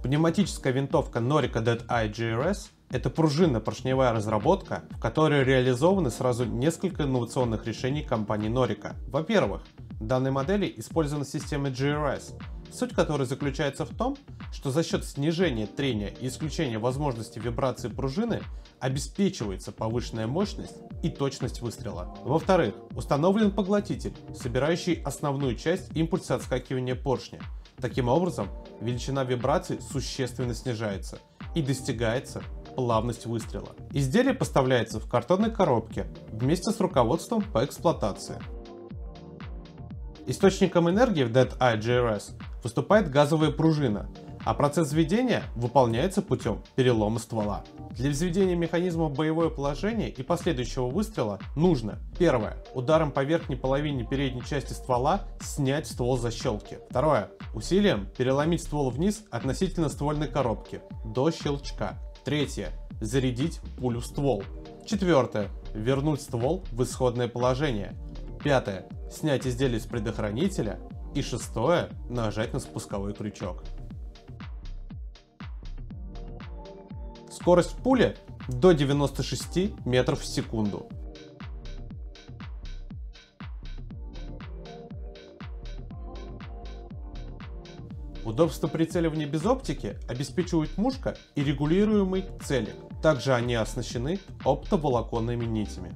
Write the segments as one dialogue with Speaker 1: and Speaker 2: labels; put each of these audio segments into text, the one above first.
Speaker 1: Пневматическая винтовка Norika Dead-Eye GRS – это пружинно-поршневая разработка, в которой реализованы сразу несколько инновационных решений компании Norika. Во-первых, в данной модели использована система GRS, суть которой заключается в том, что за счет снижения трения и исключения возможности вибрации пружины обеспечивается повышенная мощность и точность выстрела. Во-вторых, установлен поглотитель, собирающий основную часть импульса отскакивания поршня. Таким образом, величина вибраций существенно снижается и достигается плавность выстрела. Изделие поставляется в картонной коробке вместе с руководством по эксплуатации. Источником энергии в Dead-Eye GRS выступает газовая пружина, а процесс введения выполняется путем перелома ствола. Для взведения механизма в боевое положение и последующего выстрела нужно: первое, ударом по верхней половине передней части ствола снять ствол с защелки. Второе, усилием переломить ствол вниз относительно ствольной коробки до щелчка. Третье, зарядить пулю в ствол. Четвертое, вернуть ствол в исходное положение. Пятое, снять изделие с предохранителя. И шестое, нажать на спусковой крючок. Скорость пули до 96 метров в секунду. Удобство прицеливания без оптики обеспечивает мушка и регулируемый целик. Также они оснащены оптоволоконными нитями.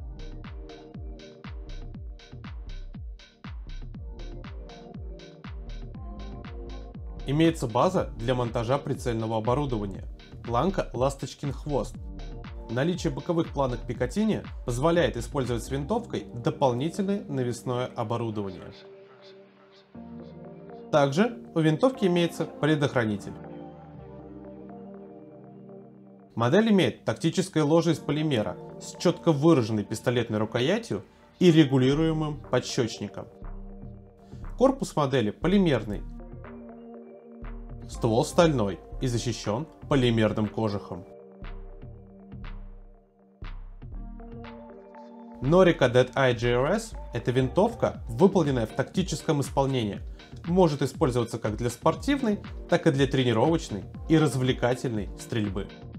Speaker 1: Имеется база для монтажа прицельного оборудования. Планка «Ласточкин хвост». Наличие боковых планок Пикатини позволяет использовать с винтовкой дополнительное навесное оборудование. Также у винтовки имеется предохранитель. Модель имеет тактическое ложе из полимера с четко выраженной пистолетной рукоятью и регулируемым подщечником. Корпус модели полимерный. Ствол стальной и защищен полимерным кожухом. Norika Dead-Eye GRS – это винтовка, выполненная в тактическом исполнении. Может использоваться как для спортивной, так и для тренировочной и развлекательной стрельбы.